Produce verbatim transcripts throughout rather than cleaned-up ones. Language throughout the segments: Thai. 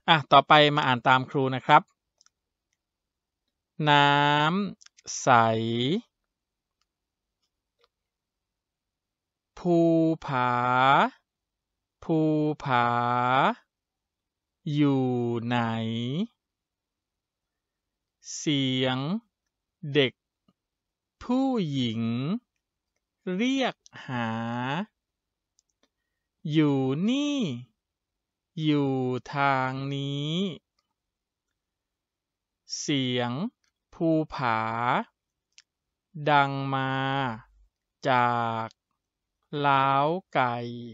อ่ะต่อไปมาอ่านตามครูนะครับน้ำใสภูผาภูผาอยู่ไหนเสียงเด็กผู้หญิงเรียกหาอยู่นี่อยู่ทางนี้เสียงภูผาดังมาจากล้าวไก่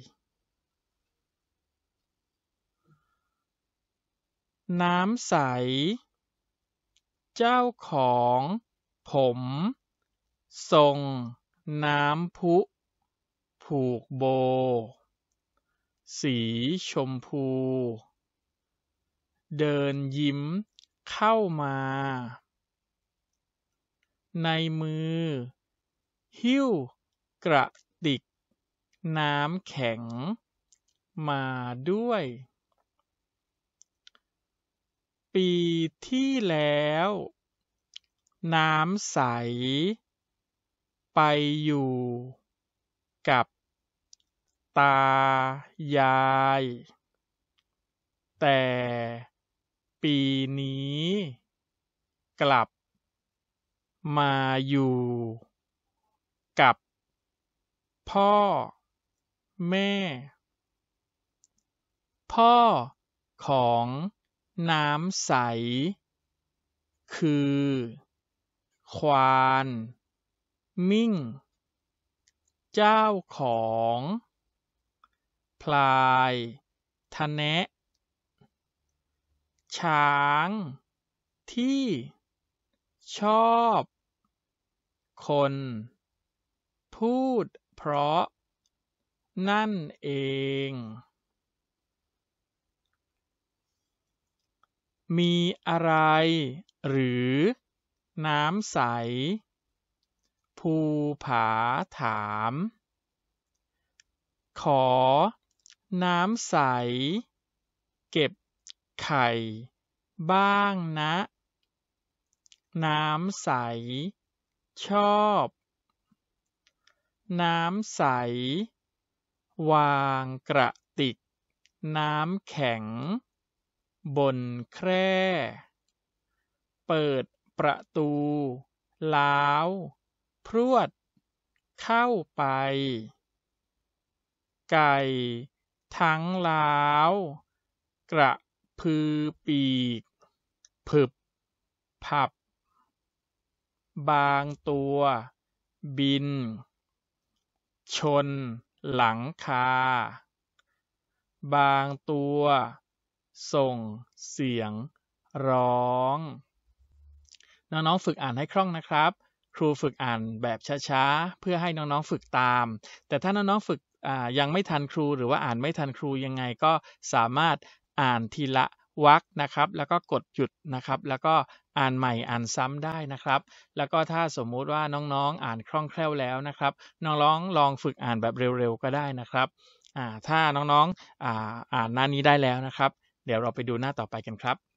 น้ำใสเจ้าของผมส่งน้ำพุผูกโบสีชมพูเดินยิ้มเข้ามาในมือหิ้วกระติกน้ำแข็งมาด้วยปีที่แล้วน้ำใสไปอยู่กับตายายแต่ปีนี้กลับมาอยู่กับพ่อแม่พ่อของน้ำใสคือควานมิ่งเจ้าของพลายทะแนะช้างที่ชอบคนพูดเพราะนั่นเองมีอะไรหรือน้ำใสภูผาถามขอน้ำใสเก็บไข่บ้างนะน้ำใสชอบน้ำใสวางกระติกน้ำแข็งบนแคร่เปิดประตูล้าวพรวดเข้าไปไก่ทั้งล้าวกระพือปีกผึบผับบางตัวบินชนหลังคาบางตัวส่งเสียงร้องน้องๆฝึกอ่านให้คล่องนะครับครูฝึกอ่านแบบช้าๆเพื่อให้น้องๆฝึกตามแต่ถ้าน้องๆฝึกยังไม่ทันครูหรือว่าอ่านไม่ทันครูยังไงก็สามารถอ่านทีละวรรคนะครับแล้วก็กดหยุดนะครับแล้วก็อ่านใหม่อ่านซ้ำได้นะครับแล้วก็ถ้าสมมุติว่าน้องๆอ่านคล่องแคล่วแล้วนะครับน้องๆลองฝึกอ่านแบบเร็วๆก็ได้นะครับถ้าน้องๆอ่านหน้านี้ได้แล้วนะครับเดี๋ยวเราไปดูหน้าต่อไปกันครับ